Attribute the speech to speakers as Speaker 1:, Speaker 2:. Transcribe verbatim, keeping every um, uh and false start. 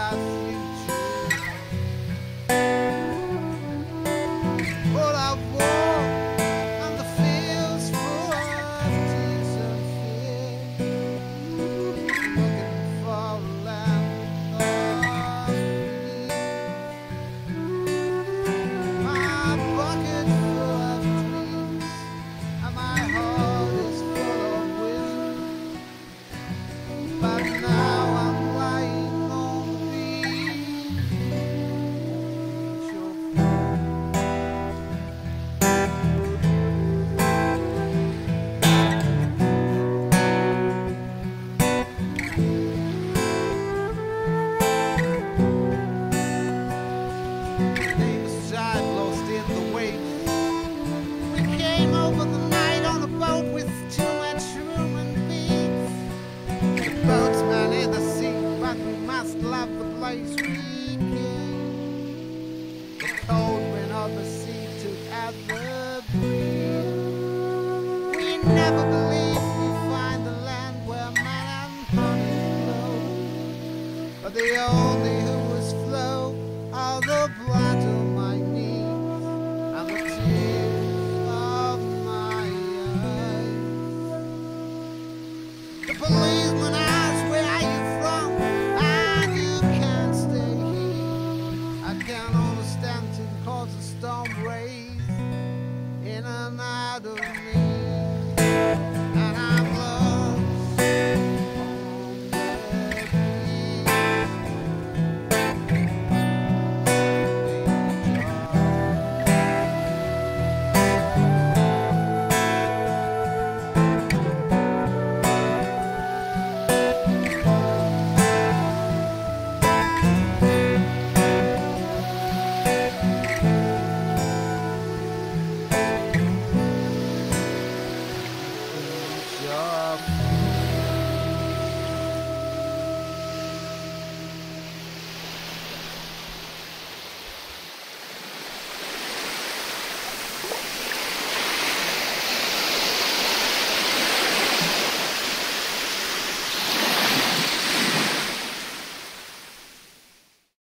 Speaker 1: our future. All I've walked on the fields full of tears and fear, looking for a land of peace. My bucket full of dreams, and my heart is full of wisdom. But now I'm lying on the beach. Neighbors died lost in the waves. We came over the night on a boat with too much room and beans. The boatman in the sea, but we must love the place we came. The cold wind of the sea took out the breeze. We never believed we'd find the land where man and honey flow, but the old